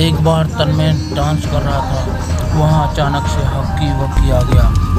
एक बार तन्मय डांस कर रहा था, वहाँ अचानक से हक्की बक्की आ गया।